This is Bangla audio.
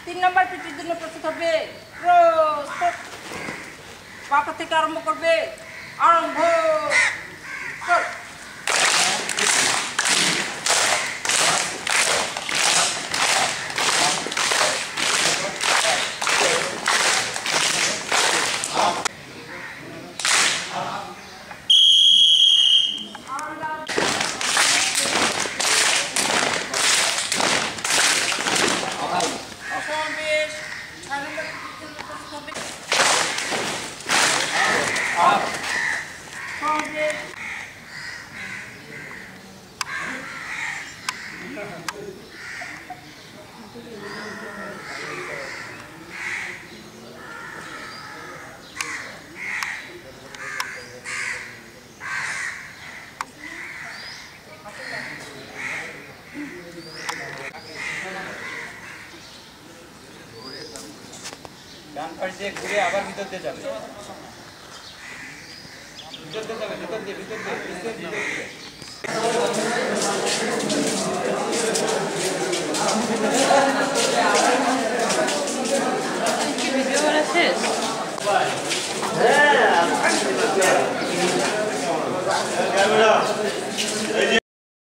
3 নম্বর পিটির জন্য প্রস্তুত হবে। প্রস্তুত। পাতা থেকে আরম্ভ করবে। আরম্ভ কর। ডান পাশ দিয়ে ঘুরে আবার ভিতর দিয়ে যাবে, ভিতর দিয়ে